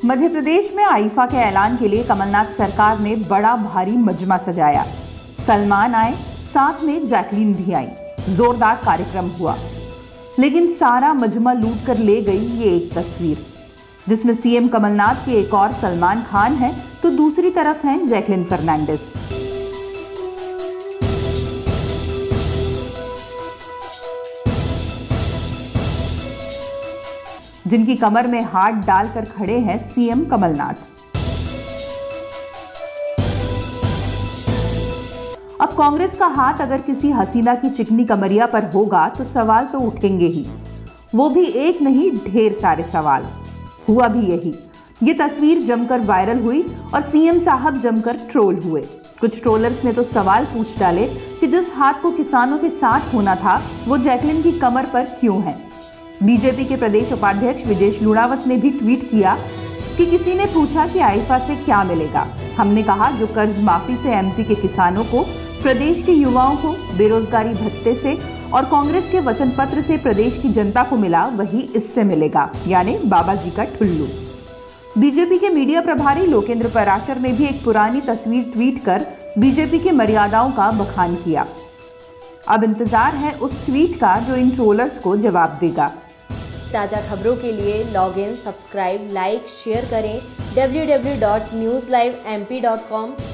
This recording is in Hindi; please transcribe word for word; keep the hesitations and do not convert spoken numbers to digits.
मध्य प्रदेश में आईफा के ऐलान के लिए कमलनाथ सरकार ने बड़ा भारी मजमा सजाया। सलमान आए, साथ में जैकलीन भी आई। जोरदार कार्यक्रम हुआ, लेकिन सारा मजमा लूट कर ले गई ये एक तस्वीर, जिसमें सीएम कमलनाथ के एक और सलमान खान है तो दूसरी तरफ हैं जैकलीन फर्नांडिस। जिनकी कमर में हाथ डालकर खड़े हैं सीएम कमलनाथ। अब कांग्रेस का हाथ अगर किसी हसीना की चिकनी कमरिया पर होगा तो सवाल तो उठेंगे ही, वो भी एक नहीं ढेर सारे सवाल। हुआ भी यही। ये तस्वीर जमकर वायरल हुई और सीएम साहब जमकर ट्रोल हुए। कुछ ट्रोलर्स ने तो सवाल पूछ डाले कि जिस हाथ को किसानों के साथ होना था वो जैकलीन की कमर पर क्यों है। बीजेपी के प्रदेश उपाध्यक्ष विजेश लुणावत ने भी ट्वीट किया कि किसी ने पूछा कि आईफा से क्या मिलेगा। हमने कहा जो कर्ज माफी से एमपी के किसानों को, प्रदेश के युवाओं को बेरोजगारी भत्ते से और कांग्रेस के वचन पत्र से प्रदेश की जनता को मिला, वही इससे मिलेगा, यानी बाबा जी का ठुल्लू। बीजेपी के मीडिया प्रभारी लोकेंद्र पराशर ने भी एक पुरानी तस्वीर ट्वीट कर बीजेपी की मर्यादाओं का बखान किया। अब इंतजार है उस ट्वीट का जो इन ट्रोलर्स को जवाब देगा। ताज़ा खबरों के लिए log in, subscribe, like, share करें W W W dot news live M P dot com.